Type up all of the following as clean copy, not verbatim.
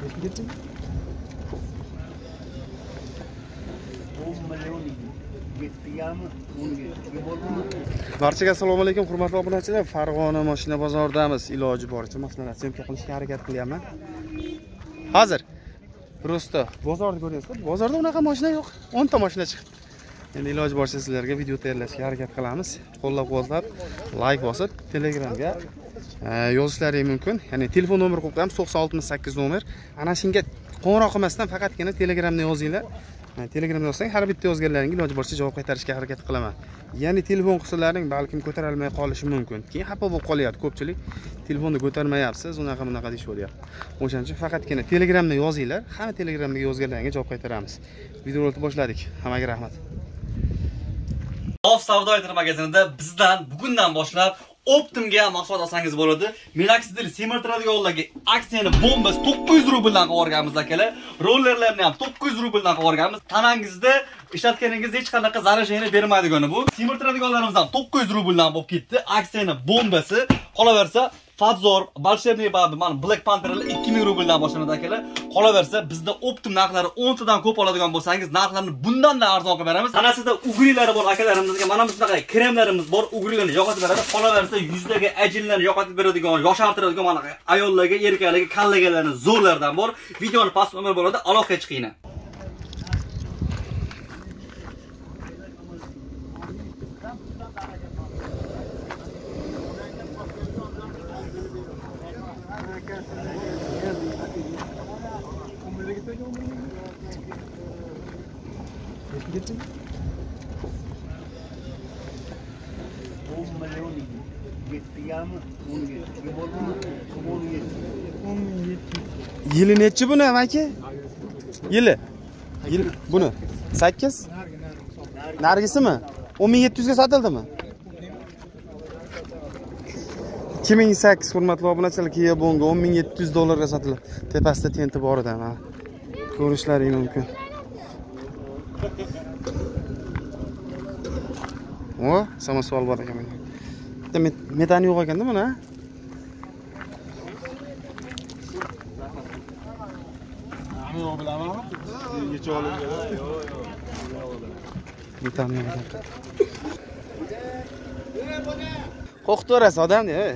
Barchaga assalomu alaykum, hurmatli obunachilar. Farg'ona mashina bozoridamiz. Iloji boricha mashinalarni syomka qilishga harakat qilyapman. Hozir prosta bozorni ko'ryapsizlar. Bozorda unaqa mashina yo'q. 10 ta mashina chiqdi. Endi iloji boricha sizlarga video tayyorlashga harakat qilamiz. Qo'llab-quvvatlab, like bosib, Telegramga yozishlaringiz mumkin. Ya'ni telefon nomeri qo'yib 9068 nomer. Ana shunga qo'ng'iroq qilmasdan faqatgina Telegramda yozinglar. Telegramda yozsang, har bitta yozganlaringga iloji boricha javob qaytarishga harakat qilaman. Ya'ni telefon qilsalaring balkim ko'tarilmay qolishi mumkin. Keyin xafa bo'lib qolyapti ko'pchilik. Telefonni ko'tarmayapsiz, unaqa deyishyapti. O'shaning uchun faqatgina Telegramda yozinglar. Hamma Telegramga yozganlaringga javob qaytaramiz. Videoni boshladik. Hammaga rahmat. Savdo magazinida bizdan bugundan boshlab Optimga mahsulot olsangiz bo'ladi. Melaxidil semirtiradiganlarga aksiyani bombasi 900 rubldan qilib o'rganmiz akalar. Rollerlarni ham 900 rubldan qilib o'rganmiz. Tanangizda ishlatganingizda hech qanaqa zarar bermaydigani bu. Semirtiradiganlarimiz ham 900 rubldan bo'lib ketdi. Aksiyani bombasi qolaversa Fadzor, Bolshevniy babi, mana Black Pantherlar 2000 rubldan boshlanadi akalar. Qolaversa bizda Optim narxlari 10 tadan ko'p oladigan bo'lsangiz, narxlarni bundan da arzon qilib beramiz. Tanasida ugrilari bor akalarimizga, mana bunaqa kremlarimiz bor, ugrilarni yo'qotib beradi. Qolaversa yuzdagi ajinlarni yo'qotib beradigan, yoshartiradigan mana ayollarga, erkaklarga kallaganlarni zo'rlardan bor. Videoni past nomer bo'ladi, aloqaga chiqinglar. Yili nechi buni aka? Yili buni 8. Nargisimi? 10700 ga sotildimi? 2008 hurmatli obunachilar, Kia Bongo 10700 dollarga sotildi. Tepasida tenti bor edi, mana. Ko'rishlaring mumkin. O, samosual bor ekan. Bitta metan yo'q ekanda buni, ha? Metan yo'q ekan. Qo'qtorasi odamni, ey.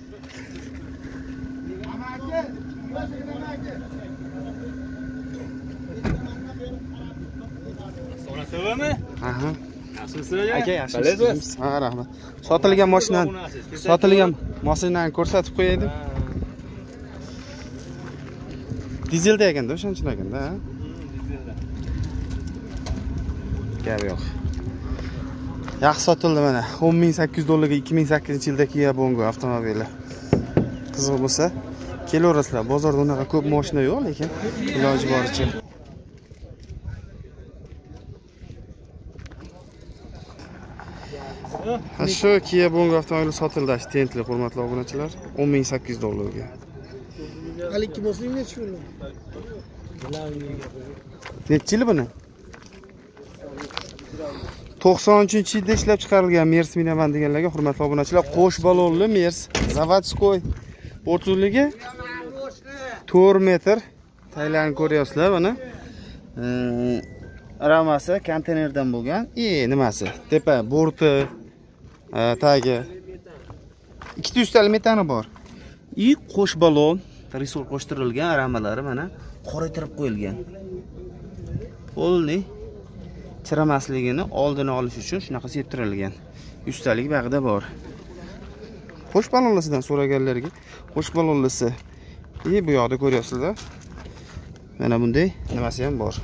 Sonasizmi? Aha. Yaxshimisiz? Aka, yaxshimisiz? Ha, rahmat. Sotilgan mashinani ko'rsatib qo'yaydim. Dizelda ekanda, o'shancha ekanda, ha? Gap yo'q. Yaxshi sotildi mana. 10800 dollarga 2008-yilda Kia Bongo avtomobili. Qiziq bo'lsa, kelaverasizlar. Bozorda unaqa ko'p mashina yo'q, lekin iloji boricha. Shu Kia Bongo avtomobili sotildi, tentli hurmatli obunachilar. 10800 dollarga. Hali 2 bo'lsin nechi pul? Necha yil buni? 93-yilda ishlab chiqarilgan Mers minavan deganlarga hurmatli obunachilar, qo'sh balonli Mers, zavodskoy. O'rtuzligi 4 metr. Taylarni ko'ryapsizlar mana. Ramasi konteynerdan bo'lgan. Nimasi? Tepa borti, tagi. 200 talik metani bor. Qo'sh balon, resurs qo'shtirilgan ramalari mana qoraytirib qo'yilgan. Qo'lni chiramasligini oldini olish uchun shunaqa septirilgan. Ustalik bag'ida bor. Qo'sh balonlisidan so'raganlarga qo'sh balonlisi. Bu yoqda ko'ryapsizlar. Mana bunday nimasi ham bor.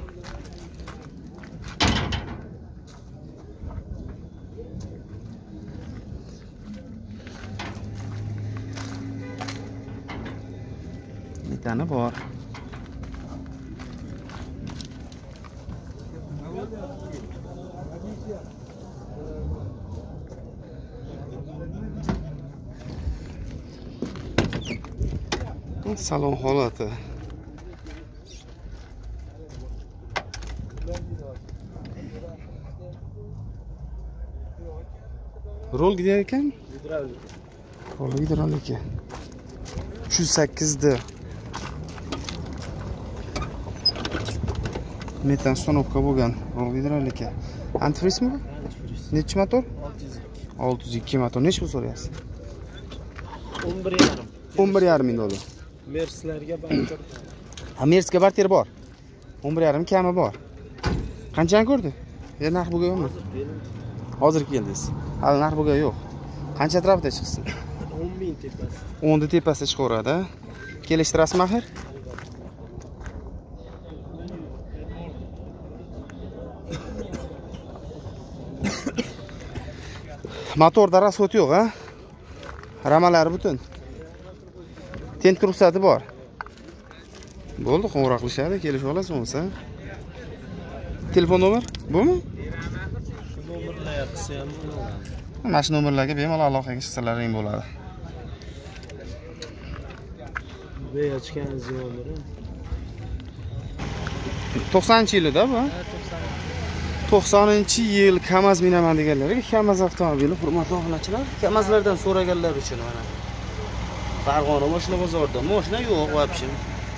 Metani bor. Salon holati. Rol gidiyor ekan? Rol gidravlika. 308 da. metan stanovka bo'lgan. Gidrolikka. Antifrizmi bu? Nechi motor? 602 motor. Nech pul so'rayapsiz? 11,5. 11,5 ming dollar. Merslarga barter. Ha, Mersga barter bor. 11,5 kami bor. Qanchani ko'rdi? Narx bo'lgan yo'qmi? Hozir keldingiz. Hali narx bo'lgan yo'q. Qancha atrofida chiqsin? 10 ming tepasi. 10 da tepasida chiqaveradi. Kelishtirasizmi axir? Motorda rasxot yo'q, ha? Ramalari butun. Tenk ruxsati bor. Bo'ldi, qo'ng'iroq qilishadi, kelishib olasiz bo'lsa. Telefon nomer bumi? Shu nomerlar qilsa ham bo'ladi. Mana shu nomerlarga bemalol aloqaga chiqsalaring bo'ladi. Bu ochgan nomeri. 90-yilda bu. 90-yil KAMAZ minaman deganlarga KAMAZ avtomobili, hurmatli obunachilar, KAMAZlardan so'raganlar uchun mana. Farg'ona mashina bozorida mashina yo'q, вообще.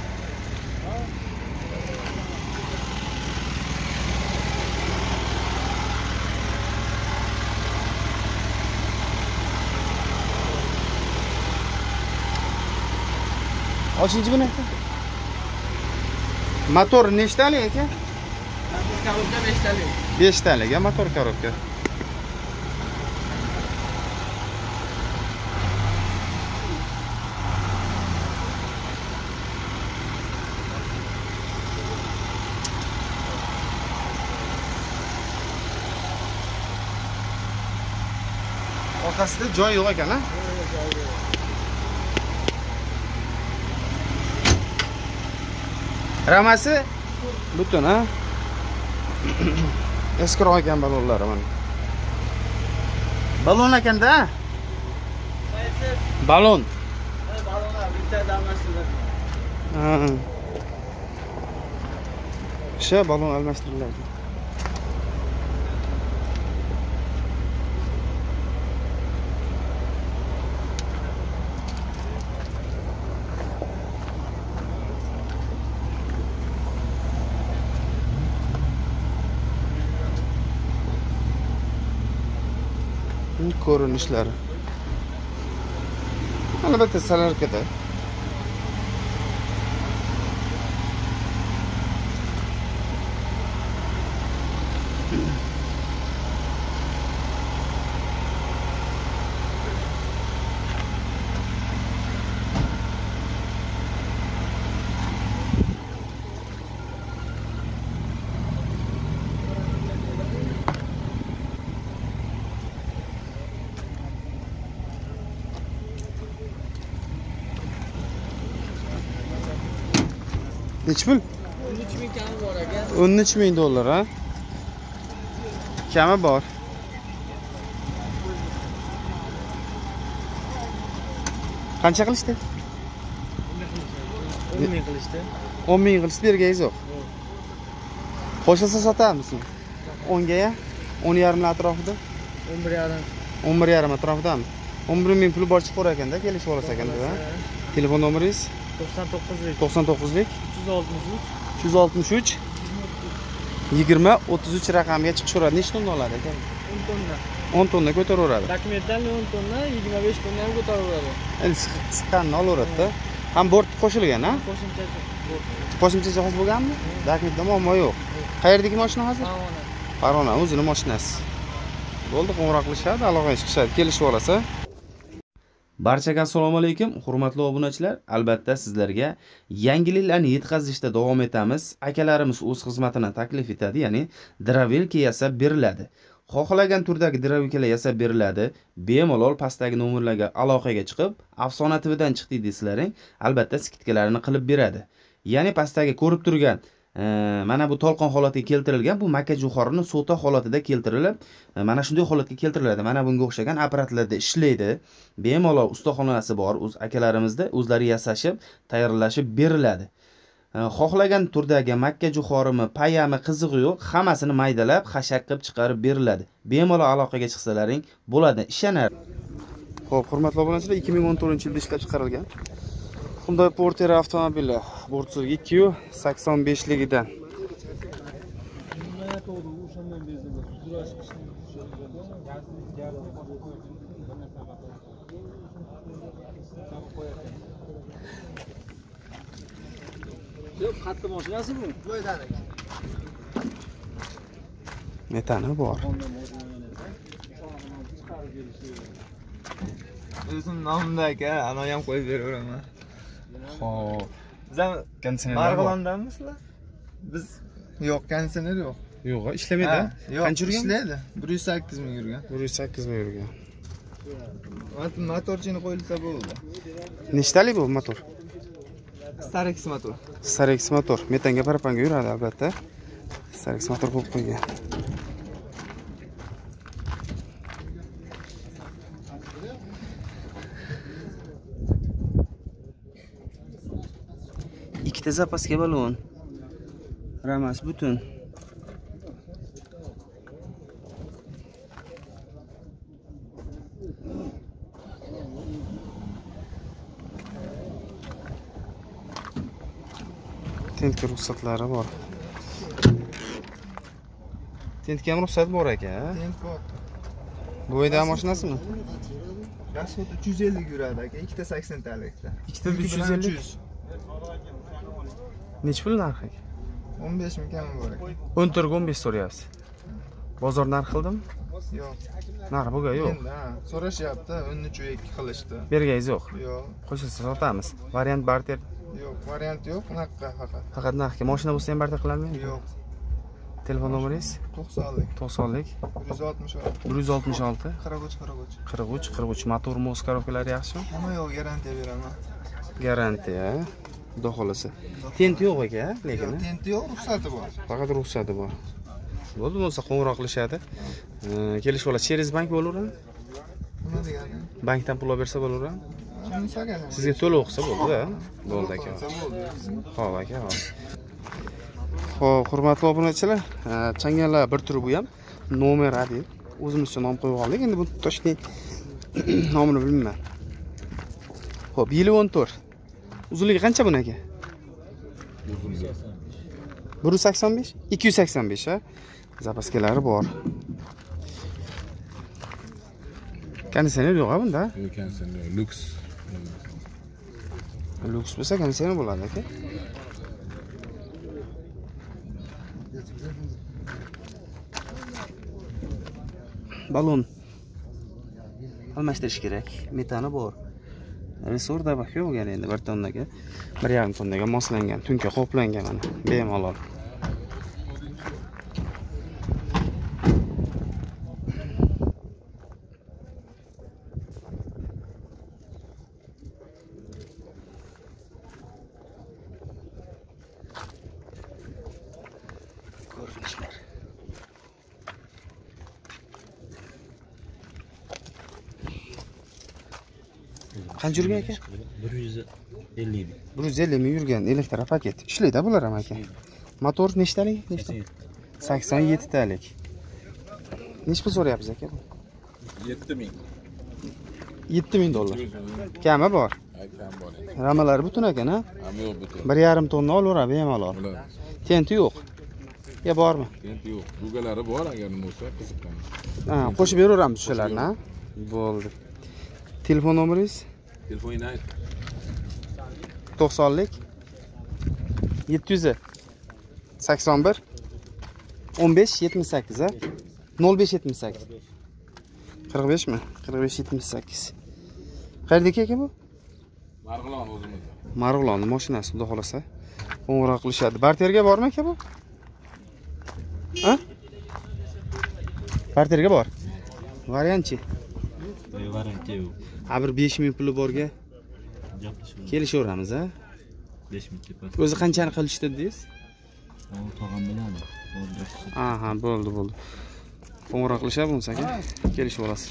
Ochinchi buni? Motor nechtalik aka? Korobka 5 talik. 5 talik, motor korobka. Orqasida joy yo'q ekan, ha? Ramasi butun, ha? Eskiroq ekan balonlari mana. Balon ekanda? Balon. Balonlar bitta almashtiriladi. Ha. O'sha balon almashtiriladi. Ko'rinishlari. Albatta salarkada. Nechi pul? 13 ming kami bor aka. 13 ming dollar, ha? Kami bor. Qancha qilishdi? 10 ming qilishdi. 10 ming qilishdi, berganingiz yo'q. Qo'shilsa sotamizmi? 10 ga ya? 10,5 atrofida? 11,5. 11,5 atrofidami? 11 ming puli bor chiqar ekanda, kelishib olasiz ekanda, ha? Telefon nomeringiz? 99lik. 99lik 363 363 20 33 raqamiga chiqishaveradi. Nechta tonna oladi aka? 10 tonna. 10 tonna ko'taraveradi. Dokumentdan 10 tonna, 25 tonna ham ko'taraveradi. Endi siqqanini olaveradi-da. Ham bort qo'shilgan, ha? Qo'shimcha jihoz bo'lganmi? Dokumentda muammo yo'q. Qayerdagi mashina hozir? Farg'ona, o'zining mashinasi. Bo'ldi, qo'ng'iroq qilishadi, aloqaga chiqishadi, kelishib olasa. Barchaga assalomu alaykum, hurmatli obunachilar. Albatta sizlarga yangiliklarni yetkazishda davom etamiz. Akalarimiz o'z xizmatini taklif etadi, ya'ni dravelka yasab beriladi. Xohlagan turdagi dravelkalar yasab beriladi. Bemalol pastdagi nomerlarga aloqaga chiqib, Afsona TVdan chiqdik deysizlaring, albatta skidkalarini qilib beradi. Ya'ni pastdagi ko'rib turgan mana bu to'lqin holatiga keltirilgan, bu makka jo'xorini sota holatida keltirilib, mana shunday holatga keltiriladi. Mana bunga o'xshagan apparatlarda ishlaydi. Bemalol ustaxonasi bor, o'z akalarimizda o'zlari yasashib, tayyorlashib beriladi. Xohlagan turdagi makka jo'xorimi, payami, qizig'i yo'q, hammasini maydalab, xashak qilib chiqarib beriladi. Bemalol aloqaga chiqsalaring bo'ladi, ishonar. Xo'p, hurmatli obunachilar, 2014-yilda ishlab chiqarilgan Hyundai Porter avtomobili bortidagi 285ligidan Yo'q, qattiq mashinasi bu. Metani bor. O'zim nomimda aka, ana ham qo'yib beraveraman. Xo'p. Bizlar Konditsionerlar bor. Marg'ilondamizlar? Biz yo'q, konditsioner yo'q. Yo'q, ishlamaydi. Yo'q, Qancha yurgan? ishlaydi. 108 ming yurgan. 108 ming yurgan. Motorchini qo'yilsa bo'ldi. Nechtalik bu motor? Starex motor. Starex motor. Metanga parapanga yuradi albatta. Starex motor qo'yib qo'ygan. Ikkita zapaska balon. Ramas butun. Tentga ruxsatlari bor. Tentga ham ruxsat bor aka. Tent bor. Bo'yda mashinasimi? Rasxod 350 yuradi aka, ikkita 80 talikda. Ikkita 350. Nech pul narxi? 15 ming kami bor aka. 14-15 so'rayapsiz. Bozor narx qildimi? Yo'q. Narx bo'lgan yo'q. Endi so'rashyapti, 13.2 qilishdi. Berganingiz yo'q. Yo'q. Qo'shilsa sotamiz. Variant barter. Yo'q, variant yo'q, bunaqa faqat. Faqat narxga. Mashina bo'lsa ham barter qiladimi? Yo'q. Telefon nomeringiz? 90lik. 90lik 166 166 43 motor mos korobkalari yaxshimi? Hamma yo'q, garantiya beraman. Garantiya. Xudo xolasa. Tent yo'q aka, lekin. Tenti yo'q, ruxsati bor. Faqat ruxsati bor. Bo'ldi, bo'lsa qo'ng'iroq qilishadi. Kelishib oladi. Sheriz bank bo'laveradi. Nima degani? Bankdan pul olib bersa bo'laveradi. Shunisi Sizga to'lov qilsa bo'ldi-da. Bo'ldi aka. Xo'p aka, xo'p. Xo'p, hurmatli obunachilar, changallar bir turi bu ham nomer adib. O'zimizcha nom qo'yib oldik. Endi bu Toshkent nomini bilmayman. Xo'p, yili 14. Uzunligi qancha buni aka? 185? 285 ha? Zapaskalari bor. Konditsioner yo'q bunda? Yo'q, konditsioner luks. Luks bo'lsa konditsioner bo'ladi aka. Balon almashtirish kerak. Metani bor. Resorda bakyo bo'lgan endi 1 tonnaga 1,5 tonnaga moslangan, tunga qoplangan mana. Bemalol. Ko'rinishlar. Qancha yurgan aka? 150 ming. 150 ming yurgan elektr paket. Ishlaydi bular ham aka. Motor nechtalik? 87 talik. Nech pul so'rayapsiz aka? 7 ming. 7 ming dollar. Kami bor. Kam bor. Ramalari butun ekan, ha? Ham yo'q butun. 1,5 tonna olaveradi bemalol. Tenti yo'q. Ya bormi? Endi yo'q. Bugalari bor agar nima bo'lsa qiziqqan. Ha, qo'shib beraveramiz shularni, ha? Bo'ldi. Telefon nomeringiz? Telefonini ayt. 90lik 700 81 15 78 ha? 05 78 45 mi? 45 78. Qayerdaki aka bu? Marg'ilon o'zimizda. Marg'ilonni mashinasi, xudo xolasa. Qo'ng'iroq qilishadi. Barterga bormi aka bu? Ha? Barterga bor. Variantchi? Variant yo'q. Ha, bir 5000 puli borga kelishaveramiz, ha? 5000 tepa. O'zi qanchani qilishdi dedingiz? U tog'am biladi. Aha, bo'ldi. Qo'ng'iroq qilishadi bo'lsa aka, kelishib olasiz.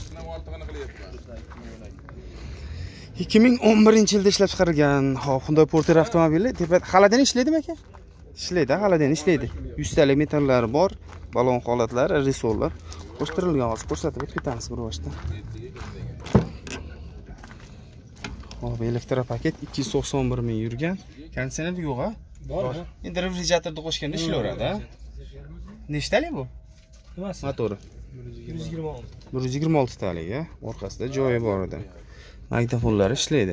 2011-yilda ishlab chiqarilgan Hop Hyundai Porter avtomobili tepa xaladan ishlaydimi aka? Ishlaydi, xaladan ishlaydi. 100 talik metallari bor, balon holatlari, resorlar qo'shtirilgan. Hozir ko'rsatib o'tib ketamiz bir vaqtda. Hop, elektr paket 291 ming yurgan. Konditsioner yo'q, ha? Bor. Endi refrigeratorni qo'shganda ishlayveradi, ha? Nechtalik bu? Nimasi? Motori. 126 talik, orqasida joyi bor edi. Magnitofonlari ishlaydi.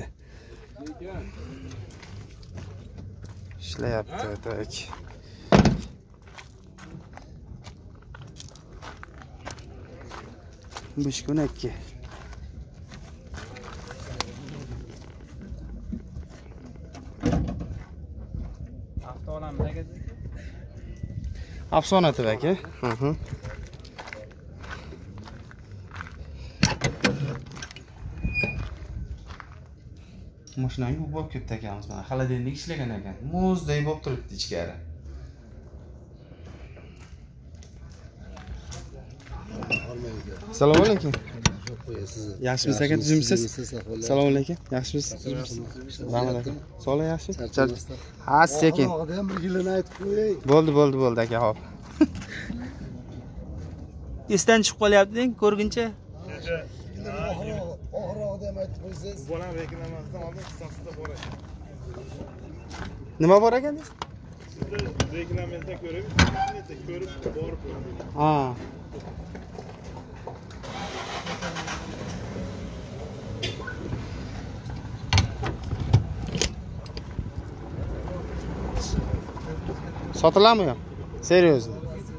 Ishlayapti, tak. Bishkunakki. Afsona aka. Mashinang bu bo'lib ketdi akamiz mana. Xolodilnik ishlagan ekan. Muzday bo'lib turibdi ichkari. Assalomu alaykum. Yaxshimisiz aka, tuzimsiz? Assalomu alaykum. Yaxshimisiz? Rahmat aka. Sog'lik yaxshimi? Ha, sekin. Ham bir yilini aytib qo'yay. Bo'ldi aka, hop. Esdan chiqib qolyapti-deng, ko'rguncha. Oxirroqda ham aytib qo'ysiz. Bolam reklamasdan oldin qisasida bor ekan. Nima bor ekan? Reklamentda ko'rib borib ko'rdik. Ha. Sotiladimi yo'q? Seriozmi?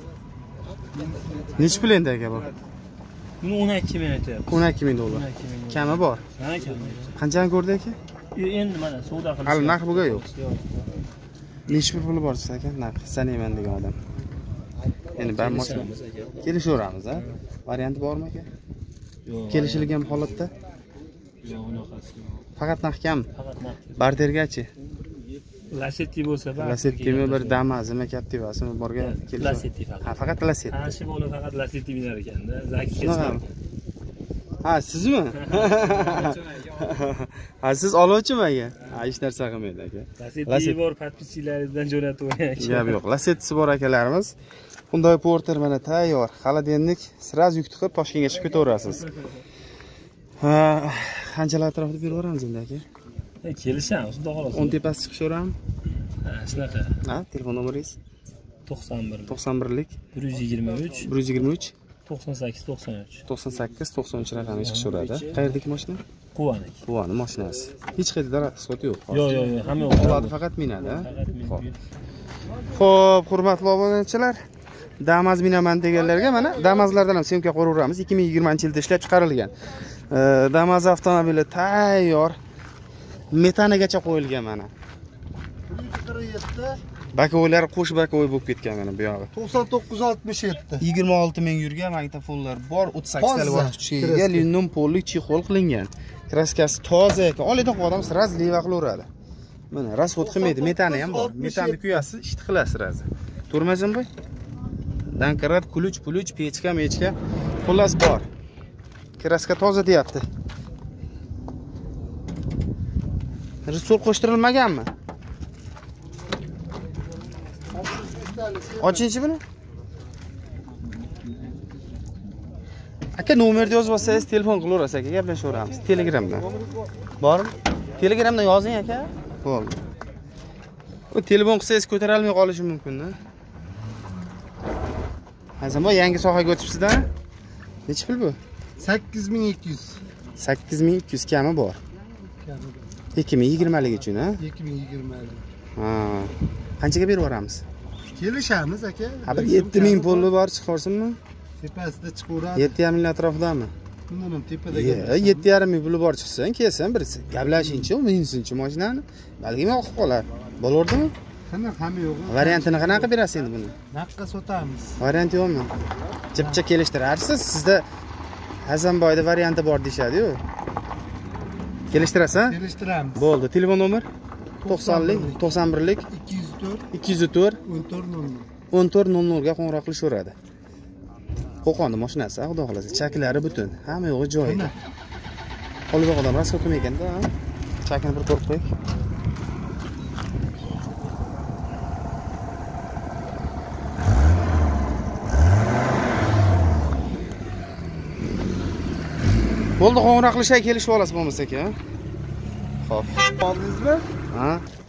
Nech pul endi aka bu? Buni 12 ming aytyapti. 12 ming dollar. Kami bor. Ha, kami. Qanchani ko'rdi aka? Endi mana savdo qilish. Hali narx bo'lgan yo'q. Nech pul bor siz aka? Narx sanayman degan odam. Endi ben mashina kelishaveramiz, ha? Varianti bormi aka? Yo'q. Kelishilgan holatda? Yo'q, unaqasi yo'q. Faqat narx kam. Faqat narx. Bartergachi? Lasetti bo'lsa, Lasettimi bir Damazmi, Captivasimi borga kelishaveramiz. Lasetti faqat. Ha, faqat Lasetti. Ha, shu bola faqat Lasetti binar ekanda. Zaki Shunaqa. Ha, sizmi? Ha, siz oluvchimi aka? Ha, hech narsa qilmaydi aka. Lasetti bor, podpischalaringizdan jo'natib qo'ying. Gap yo'q. Lasettisi bor akalarimiz. Hyundai Porter mana tayyor. Xolodilnik sразу yuk tiqib Toshkentga chiqib ketaverasiz. Ha, qanchalar atrofida berib yuboramiz endi aka? Kelishamiz, xudo xolasa. 10 tepasi chiqishaveramizmi? Ha, shunaqa. Ha, telefon nomeringiz? 91 91lik 123 123 98 93. 98 93 raqamga chiqishaveradi. Qayerdagi mashina? Quvanik. Quvani mashinasi. Hech qayerda rasxod yo'q. Yo'q, hamma yo'q. Oladi faqat minadi, ha? Faqat Xo'p. Xo'p, hurmatli obunachilar, Damaz minaman deganlarga mana Damazlardan ham semka qo'raveramiz. 2020-yilda ishlab chiqarilgan. Damaz avtomobili tayyor. Metanigacha qo'yilgan mana. 147 Bakovoylar qo'sh bakovoy bo'lib ketgan mana bu yog'i. 9967. 26 ming yurgan magnitofonlar bor, 38 talik vaqt kuchiga ega, Kraska. alyuminum polli chexol qilingan. Kraskasi toza ekan. Oliyda odam sraz leva qilaveradi. Mana rasxod qilmaydi, metani ham bor. Metanni kuyasiz, ishti qilasiz razi. Turmazim bu? Dankarat, kuluch, pechka, mechka xullas bor. Kraska toza deyapti. Risol qo'shtirilmaganmi? Ochinchi buni? Aka nomerni yozib olsangiz telefon qilaverasiz aka, gaplashaveramiz. Telegramdan. Bormi? Telegramdan yozing aka. Bo'ldi. U telefon qilsangiz ko'tara olmay qolishi mumkin-da. Hazamba yangi sohaga o'tibsiz-da? Necha pul bu? 8200. 8200 kami bor. 2020lik uchun, ha? 2020. Ha. Qanchaga berib yuboramiz? Kelishamiz aka. Ha, bir 7000 puli bor chiqarsinmi? Tepasida chiqaveradi. 7,5 ming atrofidami? Bundan tepada. 7,5 ming puli bor chiqsin, kelsin birisi. Gaplashingchi, minsinchi mashinani. Balki yoqib qolar. Bo'lardimi? Hamma yo'q. Variantini qanaqa berasiz endi buni? Naqqa sotamiz. Variant yo'qmi? Jipcha kelishtirarsiz. Sizda Hasanboyda varianti bor deyshadi-yu. Kelishtirasiz, ha? Kelishtiramiz. Bo'ldi. Telefon nomer 90lik 91lik 204 204 1400. 1400 ga qo'ng'iroq qilishaveradi. Qo'qonning mashinasi, xudo xolasa, chaklari butun, hamma yo'g'i joyida. Qolib odam rasxod qilmayganda, ha? Chakini bir ko'rib qo'ying. Bo'ldi, qo'ng'iroq qilishga kelishib olasiz bo'lmasa aka. Xo'p. Oldingizmi? Ha?